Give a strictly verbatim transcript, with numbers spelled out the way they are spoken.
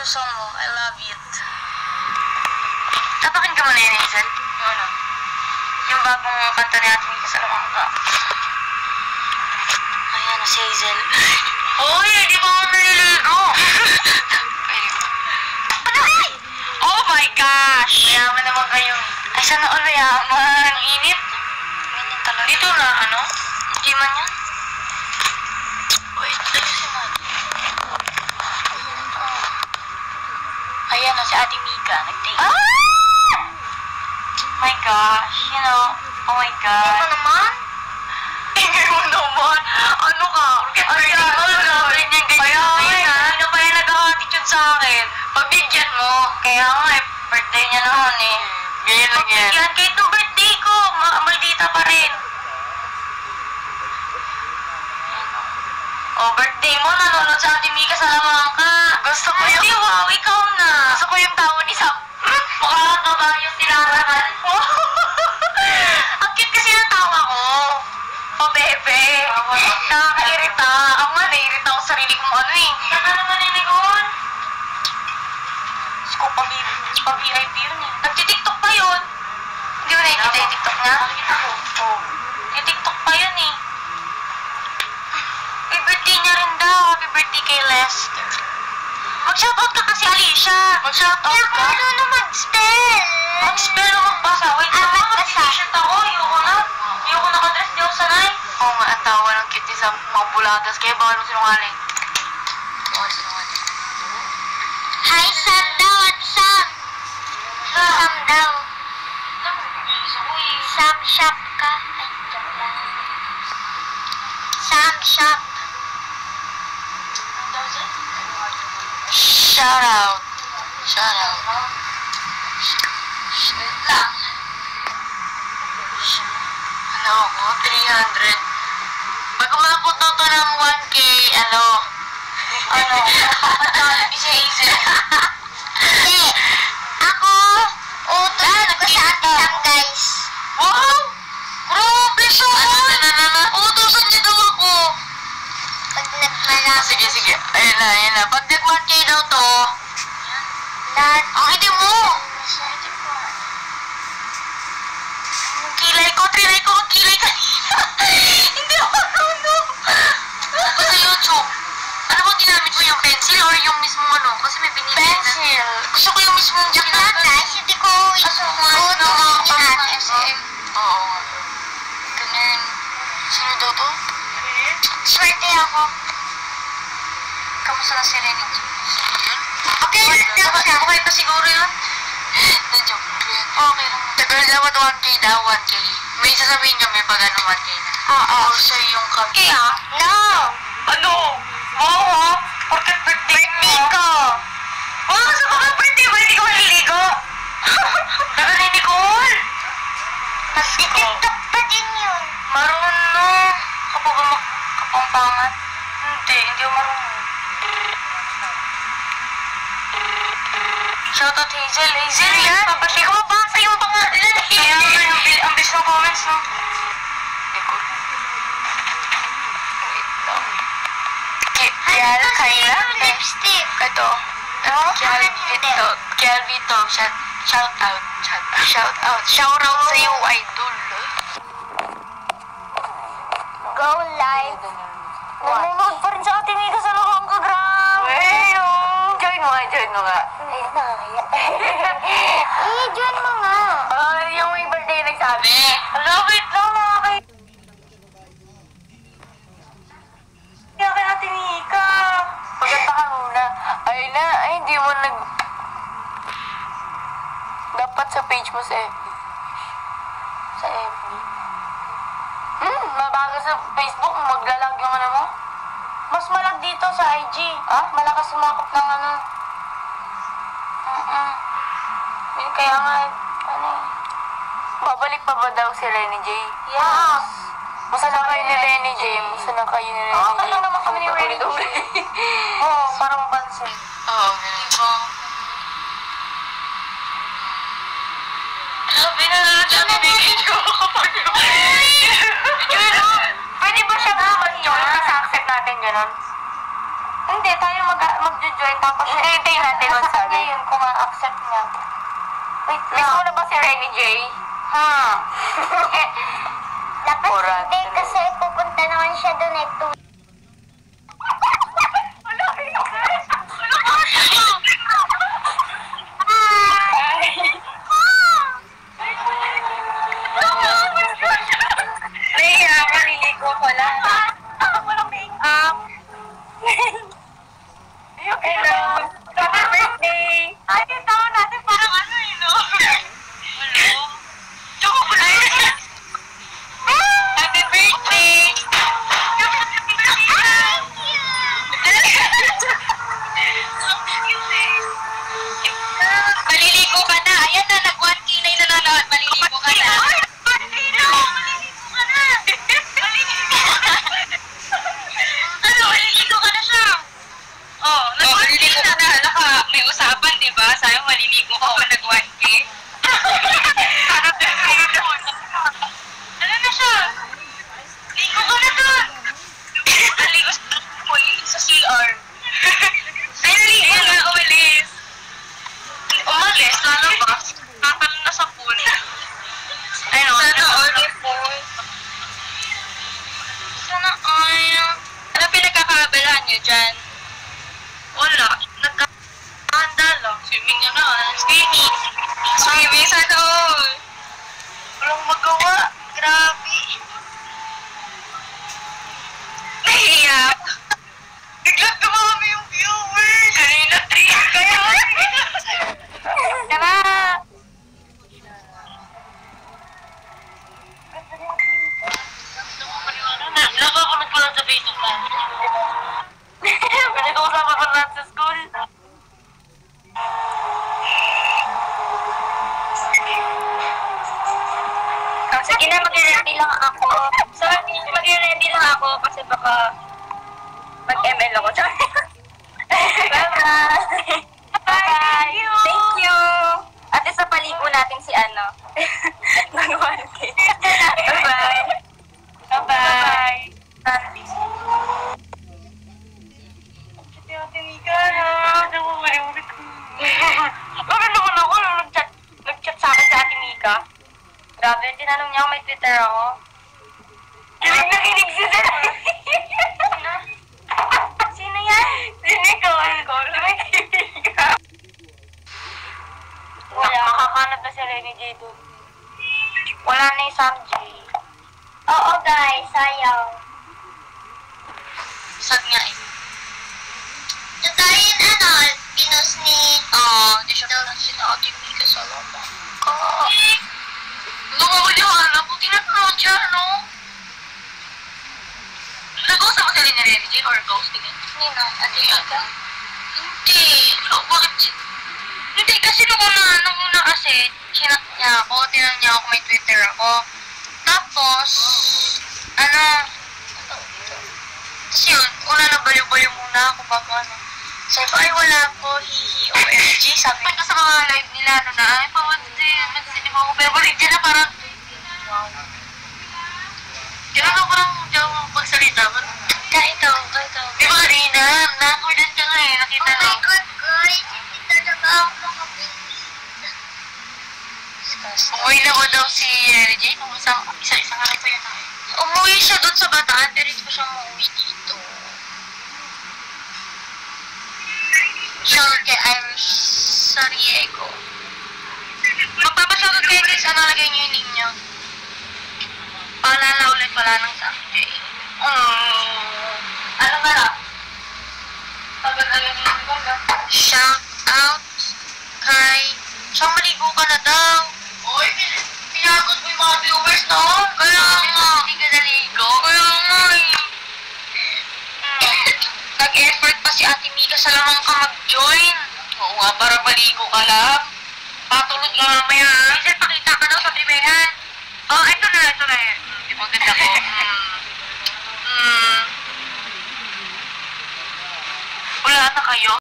yung song mo. I love it. Tapakin ka muna yun, Hazel. Yung ano? Yung bagong kanta ni Ate Mika sa Lamangka. Ayan na si Hazel. Uy, hindi pa ako naliligo. Patay! Oh my gosh! Mayaman naman kayo. Ay, sana all mayaman. Ang init. Ganyan talaga. Dito na, ano? Hindi man yan. Wait, ayusin natin. Ayan na si Ate Mika. Nag-take. Ah! My gosh, you know. Oh my God. Hindi mo naman? Hindi mo naman? Ano ka? Ano ka? Ano ka? Ganyan, ganyan. Kaya nga eh. Hindi pa yung nag-attitude sa akin. Pabigyan mo. Kaya nga eh. Birthday niya naman eh. Ganyan lang yan. Pabigyan. Kahit nung birthday ko, maldita pa rin. Oh, birthday mo, nanonood sa Ate Mika sa Lamangka. Gusto ko yung... Hindi, wow, ikaw na. Gusto ko yung tao ni Sam. Mukha ka ba yung tinarahan? Ang cute kasi ng tawa ko. Oh, bebe. Nakakairita. Ako nga, nairita ako sa sarili kong ano eh. Saan na naman niligon? Sko, pa-V I P yun eh. Nagtitiktok pa yun. Hindi mo nakikita yung TikTok niya? Nakikita ko. Oo. Yung TikTok pa yun eh. Happy birthday niya rin daw. Happy birthday kay Lester. Mag-shoutout ka kasi, Alicia. Mag-shoutout ka. Kaya ako ano mag-spell. Mag-spell o magbasa. Wait, ah, so, mag-t-shirt ako. Ayoko na. Ayoko nakadress. Di ako sanay. Oo nga, ang tawa ng cute sa mga buladas. Kaya bawal mo sinungaling. Bawal sinungaling. Hi, Sam daw at Sam. Sam daw. Sam shop ka. Ay, joke lang. Sam shop. Shout out. Shout out. Wait lang. Ano ako? three hundred. Pag umabot na ito ng one K, ano? Ano? Kapatid si Hazel. Hindi. Ako, utos ko sa Ate Sam, guys. Wow! Grabe siya! Utosan niya daw ako. Pag nagmalaki. Sige, sige. Ayun na, ayun na. Pag nag-one K daw to. Lahat. Ang hindi mo. Ang kilay ko. Trinay ko ang kilay kanina. Hindi ako marunong. Ako sa YouTube. Ano bang ginamit mo, yung pencil or yung mismong ano? Kasi may binili. Pencil. Gusto ko yung mismong ginamit. Guys, hindi ko utos ni ate. Oo. Ganun. Sino daw to? Swerte ako. Kamusta na si Renny? Okay, okay, okay pa siguro yun. Na-joke ko yan. Okay lang. Tagal dapat one K daw, one K. May sasabihin kami pag ano one K na. Oo. Or siya yung kami. Kaya? No! Ano? Wow, ha? Porket birthday ko. Wow, sa mga birthday mo, hindi ko maliligo. Tagal ni Nicole. Nag-tiktok pa din yun. Marunong. Kapag kapampangan? Hindi, hindi ako marunong. Shoutout Hazel. Hazel yan. Ba't di ko mabasa yung pangalan na Hazel? Kaya nga yung ang bilis ng comments, no? Nicole. Wait lang. Kial, Kyla. Lipstick. Ito. Ano? Kialvito. Kialvito. Shout out. Shout out. Shout out sa'yo, idol. Go live. Nanonood pa rin sa Ate Mika sa Lamangka, grabe. Weyo. Join mo nga, join mo nga. Ay, nakakaya. Eh, join mo nga. Ah, yung may birthday nagsabi. Love it lang, mga kay... Kaya kay Ate Mika. Pagkanta ka muna. Ay na, ay, hindi mo nag... Dapat sa page mo sa F B. Sa F B. Hmm, mabagal sa Facebook, maglalag yung ano mo. Mas malag dito sa I G. Ah? Malakas sumakot ng ano. Mm-mm. Kaya nga, ano eh. Babalik pa ba daw si Renny J? Yes. Musta na kayo ni Renny J? Musta na kayo ni Renny J? Okay lang naman kami ni Renny J. Oo, parang mapansin. Oo, diba? Sabi na lang siya, bibigyan ko kapag pwede ba siya naman yun? Kasi accept natin gano'n? hindi, tayo mag mag-join tapos eh, hintayin natin kung sabi. Yun, kung ma-accept niya. Wait lang. Miss mo na ba si Renny J? Hmm. Dapat hindi kasi pupunta naman siya doon eh. Wala, hindi. Leia, maliligo ko lang. Walang make-up. Hello. Happy birthday. Ay, yung tao natin parang ano eh, no? Hello? Chocolate. Happy birthday. Maliligo ka na. Ayan na, nag-one K na yung nanonood. Maliligo ka na. Maliligo ka na. Maliligo ka na. Ano, maliligo ka na siya. Oh, nag-maliligo ka na. Naka, may usapan, di ba? Sabi, maliligo ka pa nag-one K. Ano na siya? Ligo ka na doon. Naligo sa C R. Ay, naligo na, umalis. Umalis, lalabas. Tatal na sa pool. Ay, no, sana all the pool. Sana all. Ano pinagkakabalaan niyo dyan? Wala. Nagkakahanda lang. Swimming na na. Swimming. Swimming sa all. Walang magawa. Grabe. Nahiyak. Biglang dumami yung viewers. Kanina three. Kaya Tara! Nakakunod ko lang sa Facebook na. Pinag-uusapan ko lang sa school. Oh, sige na, mag-ready lang ako. Sorry, mag-ready lang ako kasi baka mag-M L ako. Sorry. Bye-bye! Bye! Thank you! At isa paligo natin si ano. Nag-one K. Bye-bye! Bye-bye! Bakit naman ako nung nag-chat, nag-chat sa akin sa Ate Mika? Grabe, tinanong niya kung may Twitter ako. Kinig na kinig si Sir! Sino? Sino yan? Si Nicole ko. Sumikinig ka. Wala, makakanap na si Renny J doon. Wala na yung Sam J. Oo guys, sayang. Sad nga eh. Tatayin ano, pinos ni... Oo, di siya pala sila Ate Mika sa laba. Oo. Lumawaliwala ko, tinatawag siya, no? Nag-ghost ako sila ni Renny J or ghost din? Hindi na, Ate Mika. Hindi. Oh, bakit? Hindi, kasi nung una, nung una kasi, chinat niya ako, tinanong niya ako may Twitter ako. Tapos, ano, tapos yun, una nabaliw-baliw muna ako bago ano. Sabi ko, ay wala po, hihi, O M G, sabi ko sa mga live nila, ano na, ay pamati, magsinig ako, pero balik dyan na parang, wow. Kailan ako parang hindi ako magsalita, ba't? Kahit ako, kahit ako. Di ba kanina, na-accordan ka nga eh, nakita Oh na. my God guys, hindi talaga ako makapili. Umuwi na ko daw si Renny J, nung isang, isa-isang araw pa yun. Umuwi siya doon sa Bataan, pero hindi pa siya umuwi dito. Shout kay Irish Sariego. Magpapashoutout kayo guys, ano lagay niyo yung link niyo? Paalala ulit pala ng sa akin. Um, ano ba na? Shout out kay... Siyang maligo ka na daw. Uy, pinagot mo yung mga viewers, no? Kaya nga. Hindi ka naligo? Kaya nga eh. Nag-effort pa si Ate Mika sa lamang ka mag-join. Oo nga, para maligo ka lang. Patulog ka mamaya. Minsan pakita ka daw sa bibehan. Oh, ito na, ito na yan. Di ba ganda ko? Hmm. Hmm. Wala na kayo?